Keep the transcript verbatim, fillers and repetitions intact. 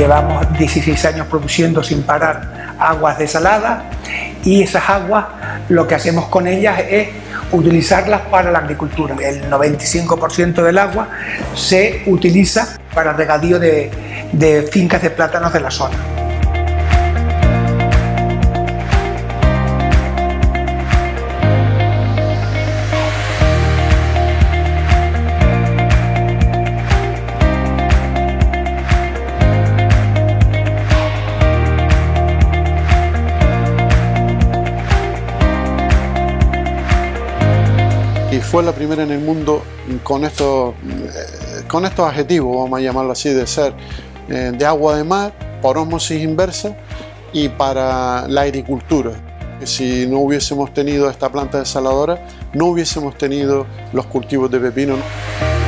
llevamos dieciséis años produciendo sin parar aguas desaladas, y esas aguas lo que hacemos con ellas es utilizarlas para la agricultura. El noventa y cinco por ciento del agua se utiliza para regadío de, de fincas de plátanos de la zona. Y fue la primera en el mundo con estos, con estos adjetivos, vamos a llamarlo así, de ser eh, de agua de mar, por ósmosis inversa y para la agricultura. Si no hubiésemos tenido esta planta desaladora, no hubiésemos tenido los cultivos de pepino.